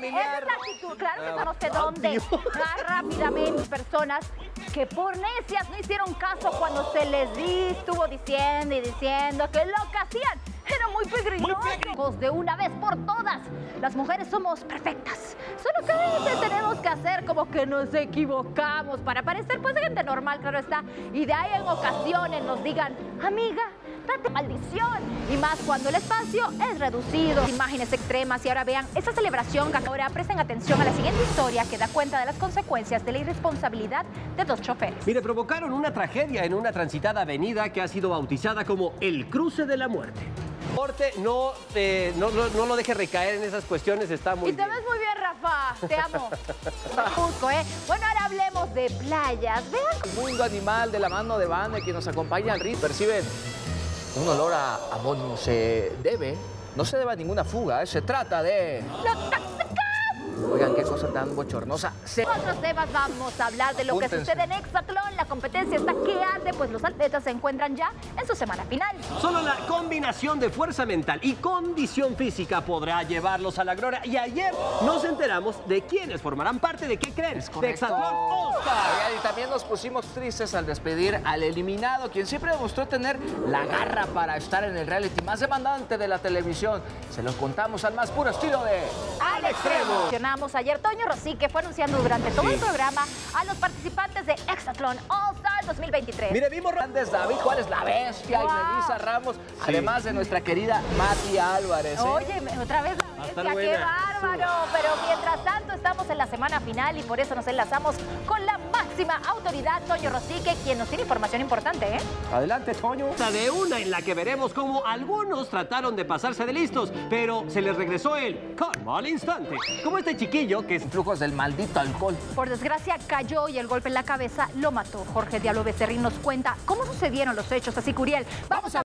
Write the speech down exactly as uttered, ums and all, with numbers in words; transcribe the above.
familiar. Esa es la actitud, claro que no sé dónde. Ah, rápidamente, personas que por necias no hicieron caso cuando se les di, estuvo diciendo y diciendo que lo que hacían era muy pegriloso. De una vez por todas, las mujeres somos perfectas. Solo que a veces tenemos que hacer como que nos equivocamos para parecer pues gente normal, claro está. Y de ahí en ocasiones nos digan, amiga, date maldición. Y más cuando el espacio es reducido. Imágenes extremas. Y ahora vean esa celebración. Ahora presten atención a la siguiente historia que da cuenta de las consecuencias de la irresponsabilidad de dos choferes. Mire, provocaron una tragedia en una transitada avenida que ha sido bautizada como el cruce de la muerte. Corte, no, eh, no, no, no lo deje recaer en esas cuestiones, está muy Y te bien. ves muy bien, Rafa. Te amo. Justo, ¿eh? Bueno, ahora hablemos de playas. Vean. El mundo animal de la mano de Vane que nos acompaña al ritmo. Perciben un olor a amonio. Se debe, no se debe a ninguna fuga, ¿eh? Se trata de... Oigan, qué cosa tan bochornosa. Se... Nosotros, Sebas, vamos a hablar de lo que Júntense. sucede en Hexatlón. La competencia está que arde, pues los atletas se encuentran ya en su semana final. Solo la combinación de fuerza mental y condición física podrá llevarlos a la gloria. Y ayer nos enteramos de quiénes formarán parte de ¿qué creen? Es De Hexatlón All Star. Oigan, y también nos pusimos tristes al despedir al eliminado, quien siempre demostró tener la garra para estar en el reality más demandante de la televisión. Se lo contamos al más puro estilo de... Al extremo. Mencionamos ayer Toño Rosique fue anunciando durante todo el programa a los participantes de Hexatlon All Star dos mil veintitrés. Mire, vimos... Grandes David Juárez, la bestia, Wow. y Melissa Ramos, además de nuestra querida Mati Álvarez. ¿eh? Oye, otra vez la estar bestia, qué buena. bárbaro. Pero mientras tanto estamos en la semana final y por eso nos enlazamos con la máxima autoridad, Toño Rosique, quien nos tiene información importante, ¿eh? Adelante, Toño. De una en la que veremos cómo algunos trataron de pasarse de listos, pero se les regresó el karma al instante. Como este chiquillo que es... Flujos del maldito alcohol. Por desgracia cayó y el golpe en la cabeza lo mató. Jorge Diablo Becerril nos cuenta cómo sucedieron los hechos. Así, Curiel, vamos a